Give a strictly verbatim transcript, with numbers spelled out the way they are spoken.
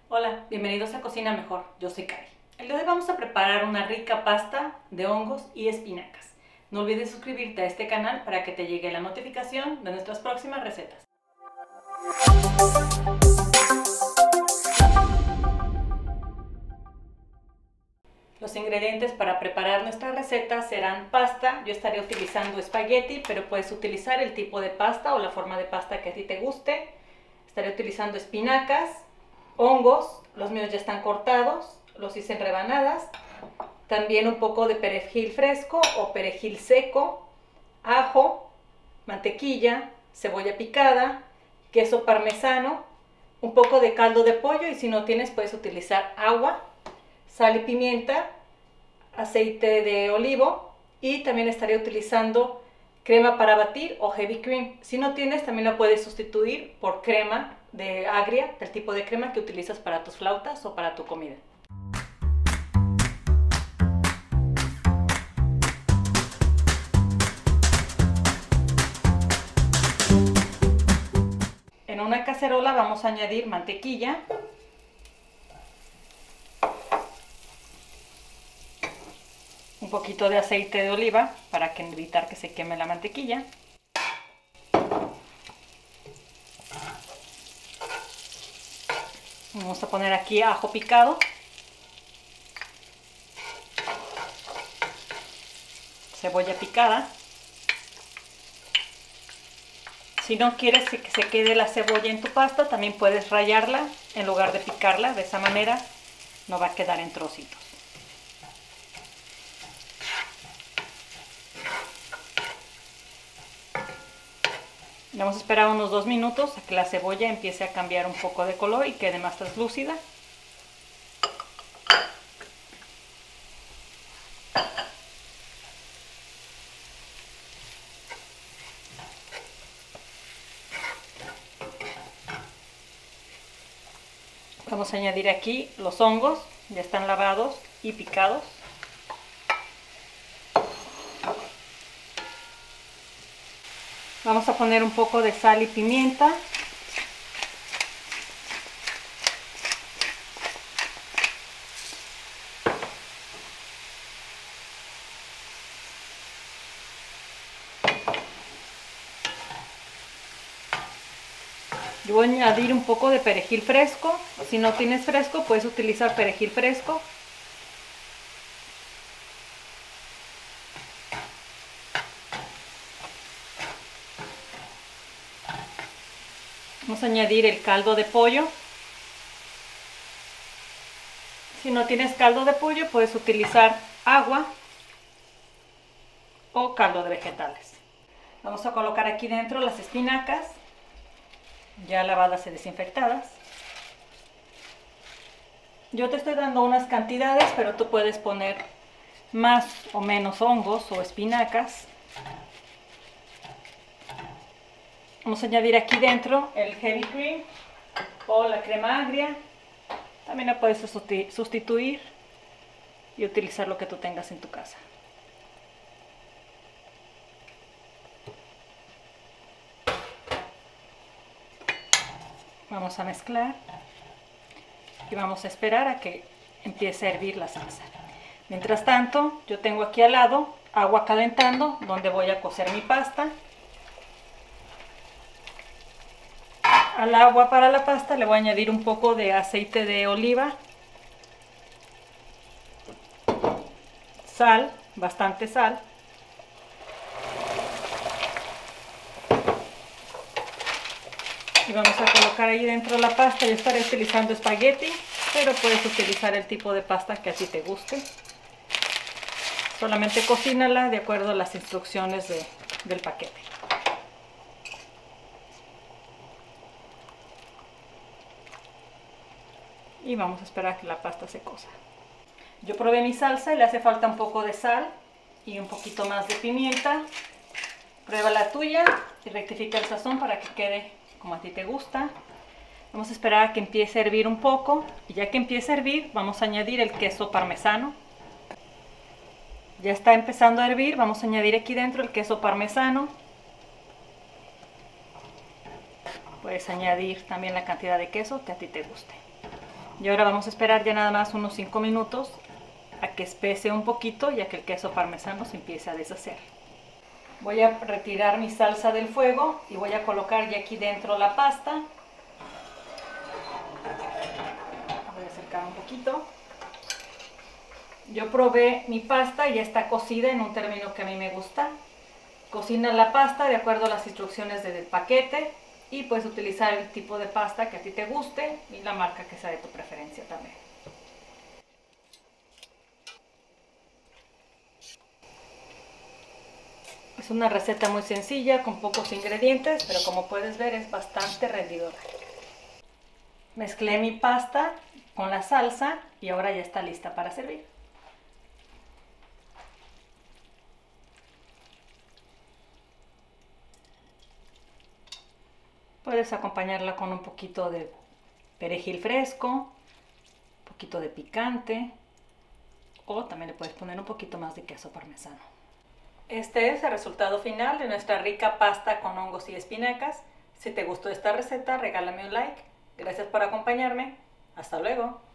Hola, bienvenidos a Cocina Mejor, yo soy Cari. El día de hoy vamos a preparar una rica pasta de hongos y espinacas. No olvides suscribirte a este canal para que te llegue la notificación de nuestras próximas recetas. Los ingredientes para preparar nuestra receta serán pasta. Yo estaré utilizando espagueti, pero puedes utilizar el tipo de pasta o la forma de pasta que a ti te guste. Estaré utilizando espinacas, hongos, los míos ya están cortados, los hice en rebanadas. También un poco de perejil fresco o perejil seco, ajo, mantequilla, cebolla picada, queso parmesano, un poco de caldo de pollo y si no tienes puedes utilizar agua, sal y pimienta, aceite de olivo y también estaré utilizando crema para batir o heavy cream. Si no tienes también la puedes sustituir por crema de agria, del tipo de crema que utilizas para tus flautas o para tu comida. En una cacerola vamos a añadir mantequilla, un poquito de aceite de oliva para que evitar que se queme la mantequilla. Vamos a poner aquí ajo picado, cebolla picada. Si no quieres que se quede la cebolla en tu pasta, también puedes rallarla en lugar de picarla. De esa manera no va a quedar en trocitos. Vamos a esperar unos dos minutos a que la cebolla empiece a cambiar un poco de color y quede más translúcida. Vamos a añadir aquí los hongos, ya están lavados y picados. Vamos a poner un poco de sal y pimienta. Yo voy a añadir un poco de perejil fresco. Si no tienes fresco, puedes utilizar perejil fresco. Vamos a añadir el caldo de pollo. Si no tienes caldo de pollo, puedes utilizar agua o caldo de vegetales. Vamos a colocar aquí dentro las espinacas, ya lavadas y desinfectadas. Yo te estoy dando unas cantidades, pero tú puedes poner más o menos hongos o espinacas. Vamos a añadir aquí dentro el heavy cream o la crema agria. También la puedes sustituir y utilizar lo que tú tengas en tu casa. Vamos a mezclar y vamos a esperar a que empiece a hervir la salsa. Mientras tanto, yo tengo aquí al lado agua calentando donde voy a cocer mi pasta. Al agua para la pasta le voy a añadir un poco de aceite de oliva, sal, bastante sal, y vamos a colocar ahí dentro la pasta. Yo estaré utilizando espagueti, pero puedes utilizar el tipo de pasta que a ti te guste. Solamente cocínala de acuerdo a las instrucciones de, del paquete. Y vamos a esperar a que la pasta se cosa. Yo probé mi salsa y le hace falta un poco de sal y un poquito más de pimienta. Prueba la tuya y rectifica el sazón para que quede como a ti te gusta. Vamos a esperar a que empiece a hervir un poco y ya que empiece a hervir vamos a añadir el queso parmesano. Ya está empezando a hervir, vamos a añadir aquí dentro el queso parmesano. Puedes añadir también la cantidad de queso que a ti te guste. Y ahora vamos a esperar ya nada más unos cinco minutos a que espese un poquito y a que el queso parmesano se empiece a deshacer. Voy a retirar mi salsa del fuego y voy a colocar ya aquí dentro la pasta. Voy a acercar un poquito. Yo probé mi pasta y ya está cocida en un término que a mí me gusta. Cocina la pasta de acuerdo a las instrucciones del paquete y puedes utilizar el tipo de pasta que a ti te guste y la marca que sea de tu preferencia también. Es una receta muy sencilla con pocos ingredientes, pero como puedes ver es bastante rendidora. Mezclé mi pasta con la salsa y ahora ya está lista para servir. Puedes acompañarla con un poquito de perejil fresco, un poquito de picante o también le puedes poner un poquito más de queso parmesano. Este es el resultado final de nuestra rica pasta con hongos y espinacas. Si te gustó esta receta, regálame un like. Gracias por acompañarme. Hasta luego.